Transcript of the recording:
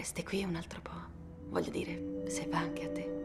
Resti qui un altro po'. Voglio dire, se va anche a te.